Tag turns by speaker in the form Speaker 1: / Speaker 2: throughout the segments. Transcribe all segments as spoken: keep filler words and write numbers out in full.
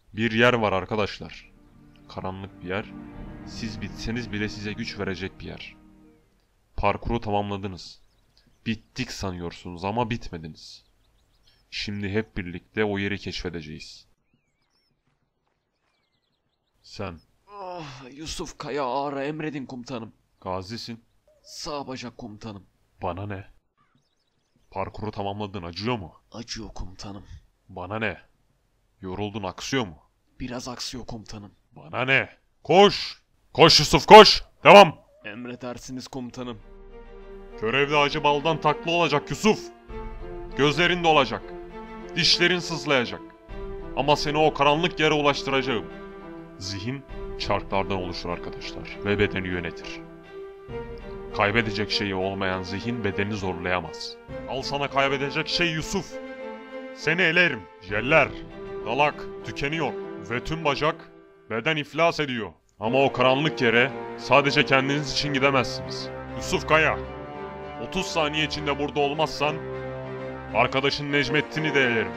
Speaker 1: Bir yer var arkadaşlar. Karanlık bir yer. Siz bitseniz bile size güç verecek bir yer. Parkuru tamamladınız. Bittik sanıyorsunuz ama bitmediniz. Şimdi hep birlikte o yeri keşfedeceğiz. Sen
Speaker 2: Ah, Yusuf Kaya Ağar'a emredin komutanım.
Speaker 1: gazisin.
Speaker 2: Sağ bacak komutanım.
Speaker 1: Bana ne? Parkuru tamamladın, acıyor mu?
Speaker 2: Acıyor komutanım.
Speaker 1: Bana ne? Yoruldun, aksıyor mu?
Speaker 2: Biraz aksıyor komutanım.
Speaker 1: Bana ne? Koş! Koş Yusuf, koş! Devam!
Speaker 2: Emredersiniz komutanım.
Speaker 1: Görevde acı baldan taklı olacak Yusuf. Gözlerin dolacak. Dişlerin sızlayacak. Ama seni o karanlık yere ulaştıracağım. Zihin çarklardan oluşur arkadaşlar ve bedeni yönetir. Kaybedecek şeyi olmayan zihin bedeni zorlayamaz. Al sana kaybedecek şey Yusuf. Seni elerim. Jeller, dalak tükeniyor ve tüm bacak beden iflas ediyor. Ama o karanlık yere sadece kendiniz için gidemezsiniz. Yusuf Kaya, otuz saniye içinde burada olmazsan arkadaşın Necmettin'i de elerim.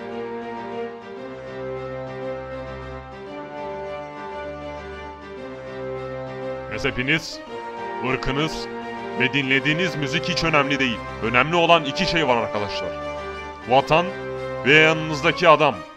Speaker 1: Mezhepiniz, ırkınız ve dinlediğiniz müzik hiç önemli değil. Önemli olan iki şey var arkadaşlar. Vatan ve yanınızdaki adam.